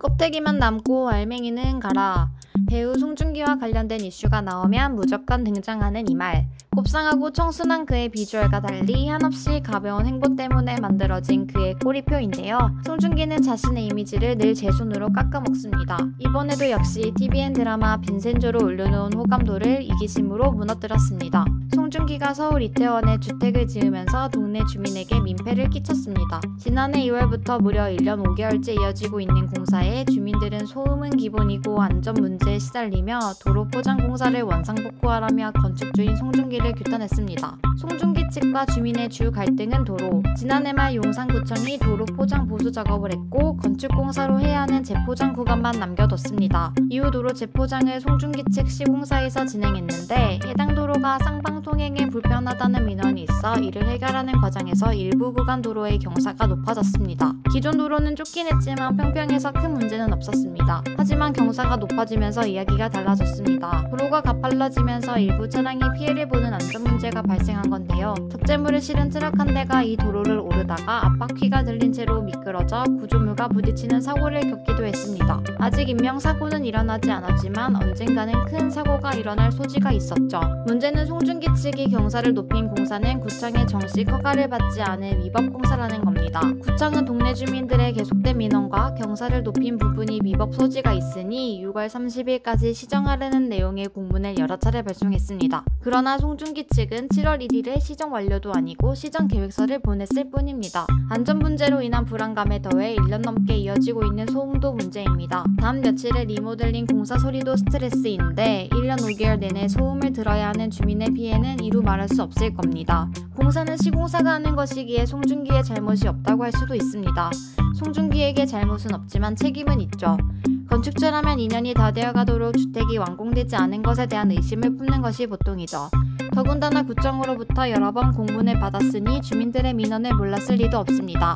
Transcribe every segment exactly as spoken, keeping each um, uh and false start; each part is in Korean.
껍데기만 남고 알맹이는 가라. 배우 송중기와 관련된 이슈가 나오면 무조건 등장하는 이 말. 곱상하고 청순한 그의 비주얼과 달리 한없이 가벼운 행보 때문에 만들어진 그의 꼬리표인데요. 송중기는 자신의 이미지를 늘 제 손으로 깎아먹습니다. 이번에도 역시 티비엔 드라마 빈센조로 올려놓은 호감도를 이기심으로 무너뜨렸습니다. 송중기가 서울 이태원에 주택을 지으면서 동네 주민에게 민폐를 끼쳤습니다. 지난해 이월부터 무려 일 년 오 개월째 이어지고 있는 공사에 주민들은 소음은 기본이고 안전 문제에 시달리며 도로 포장 공사를 원상복구하라며 건축주인 송중기를 규탄했습니다. 송중기 측과 주민의 주 갈등은 도로. 지난해 말 용산구청이 도로 포장 보수 작업을 했고 건축공사로 해야 하는 재포장 구간만 남겨뒀습니다. 이후 도로 재포장을 송중기 측 시공사에서 진행했는데 해당 도로가 쌍방 통행에 불편하다는 민원이 있어 이를 해결하는 과정에서 일부 구간 도로의 경사가 높아졌습니다. 기존 도로는 좁긴 했지만 평평해서 큰 문제는 없었습니다. 하지만 경사가 높아지면서 이야기가 달라졌습니다. 도로가 가팔라지면서 일부 차량이 피해를 보는 안전 문제가 발생한 건데요. 적재물을 실은 트럭 한 대가 이 도로를 오르다가 앞바퀴가 들린 채로 미끄러져 구조물과 부딪히는 사고를 겪기도 했습니다. 아직 인명사고는 일어나지 않았지만 언젠가는 큰 사고가 일어날 소지가 있었죠. 문제는 송중기 측이 경사를 높인 공사는 구청의 정식 허가를 받지 않은 위법 공사라는 겁니다. 구청은 동네 주민들의 계속된 민원과 경사를 높인 부분이 위법 소지가 있으니 유월 삼십일까지 시정하려는 내용의 공문을 여러 차례 발송했습니다. 그러나 송중기 측은 칠월 일일에 시정 완료도 아니고 시정 계획서를 보냈을 뿐입니다. 안전 문제로 인한 불안감에 더해 일 년 넘게 이어지고 있는 소음도 문제입니다. 다음 며칠의 리모델링 공사 소리도 스트레스인데 일 년 오 개월 내내 소음을 들어야 하는 주민의 피해는 이루 말할 수 없을 겁니다. 공사는 시공사가 하는 것이기에 송중기의 잘못이 없다고 할 수도 있습니다. 송중기에게 잘못은 없지만 책임은 있죠. 건축주라면 이 년이 다 되어가도록 주택이 완공되지 않은 것에 대한 의심을 품는 것이 보통이죠. 더군다나 구청으로부터 여러 번 공문을 받았으니 주민들의 민원을 몰랐을 리도 없습니다.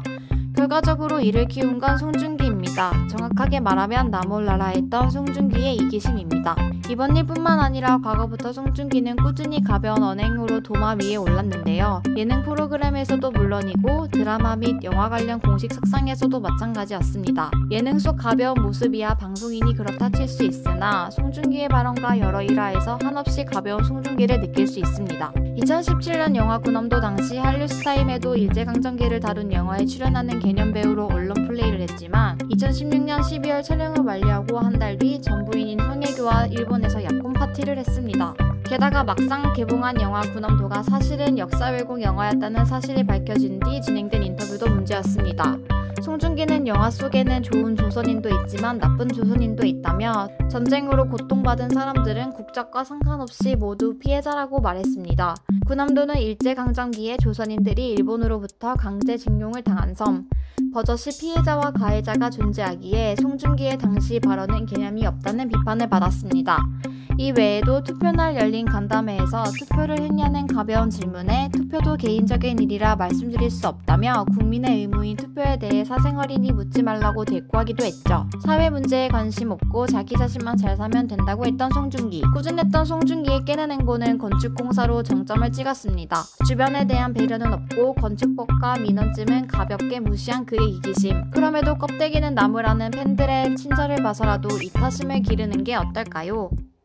결과적으로 이를 키운 건 송중기입니다. 정확하게 말하면 나 몰라라 했던 송중기의 이기심입니다. 이번 일뿐만 아니라 과거부터 송중기는 꾸준히 가벼운 언행으로 도마 위에 올랐는데요. 예능 프로그램에서도 물론이고 드라마 및 영화 관련 공식 석상에서도 마찬가지였습니다. 예능 속 가벼운 모습이야 방송인이 그렇다 칠 수 있으나 송중기의 발언과 여러 일화에서 한없이 가벼운 송중기를 느낄 수 있습니다. 이천십칠 년 영화 군엄도 당시 한류스타임에도 일제강점기를 다룬 영화에 출연하는 개념 배우로 언론 플레이를 했지만 이천십육 년 십이월 촬영을 완료하고 한 달 뒤 전 부인인 성혜교와 일본에서 약혼 파티를 했습니다. 게다가 막상 개봉한 영화 군엄도가 사실은 역사 왜곡 영화였다는 사실이 밝혀진 뒤 진행된 인터뷰도 문제였습니다. 송중기는 영화 속에는 좋은 조선인도 있지만 나쁜 조선인도 있다며 전쟁으로 고통받은 사람들은 국적과 상관없이 모두 피해자라고 말했습니다. 군함도는 일제강점기에 조선인들이 일본으로부터 강제징용을 당한 섬, 버젓이 피해자와 가해자가 존재하기에 송중기의 당시 발언은 개념이 없다는 비판을 받았습니다. 이 외에도 투표날 열린 간담회에서 투표를 했냐는 가벼운 질문에 투표도 개인적인 일이라 말씀드릴 수 없다며 국민의 의무인 투표에 대해 사생활이니 묻지 말라고 대꾸하기도 했죠. 사회 문제에 관심 없고 자기 자신만 잘 사면 된다고 했던 송중기. 꾸준했던 송중기의 깨는 행보는 건축공사로 정점을 찍었습니다. 주변에 대한 배려는 없고 건축법과 민원쯤은 가볍게 무시한 그의 이기심. 그럼에도 껍데기는 나무라는 팬들의 친절을 봐서라도 이타심을 기르는 게 어떨까요?